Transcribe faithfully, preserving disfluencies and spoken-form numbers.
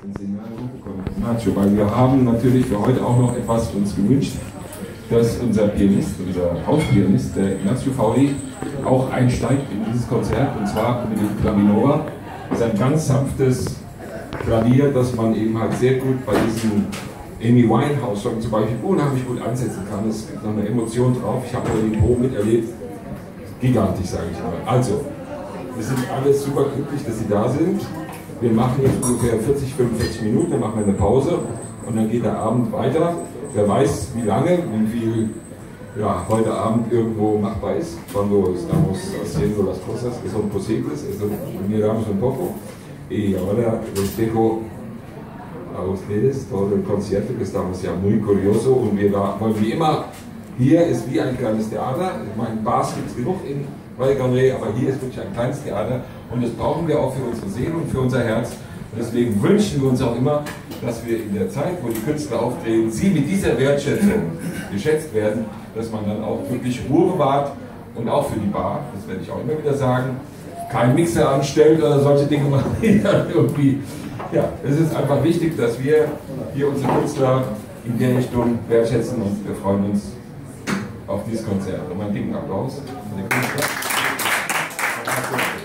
Nacho, weil wir haben natürlich für heute auch noch etwas uns gewünscht, dass unser Pianist, unser Hauspianist, der Ignazio Fauri, auch einsteigt in dieses Konzert, und zwar mit dem Clavinova. Das ist ein ganz sanftes Klavier, das man eben halt sehr gut bei diesem Amy Winehouse-Song zum Beispiel unheimlich gut ansetzen kann. Es gibt noch eine Emotion drauf. Ich habe heute den Proben miterlebt. Gigantisch, sage ich mal. Also, wir sind alle super glücklich, dass Sie da sind. Wir machen jetzt ungefähr vierzig, fünfundvierzig Minuten, dann machen wir eine Pause und dann geht der Abend weiter. Wer weiß, wie lange und wie viel ja, heute Abend irgendwo machbar ist. Cuando estamos haciendo las cosas que son posibles, eso miramos un poco. Y ahora les dejo a ustedes todo el concierto, que estamos ja muy curioso, und wir wollen wie immer, hier ist wie ein kleines Theater. Ich meine, Bars gibt es genug in Valgaudrey, aber hier ist wirklich ein kleines Theater, und das brauchen wir auch für unsere Seele und für unser Herz. Und deswegen wünschen wir uns auch immer, dass wir in der Zeit, wo die Künstler auftreten, sie mit dieser Wertschätzung geschätzt werden, dass man dann auch wirklich Ruhe bewahrt, und auch für die Bar, das werde ich auch immer wieder sagen, kein Mixer anstellt oder solche Dinge machen, irgendwie. Ja, es ist einfach wichtig, dass wir hier unsere Künstler in der Richtung wertschätzen, und wir freuen uns auf dieses Konzert. Und einen dicken Applaus für den Künstler.